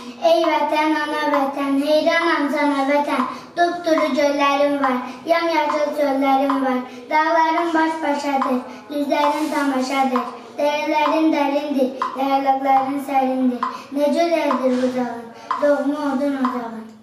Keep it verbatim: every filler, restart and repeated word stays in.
Ey vətən, ana vətən, heyranam sana vətən. Dupduru göllərim var, yamyaşıl çöllərim var. Dağlarım baş-başadır, düzlərin tamaşadır. Dərələrin dərindir, yaylaqların sərindir. Necə dərdir bucağın, doğma odun ocağın.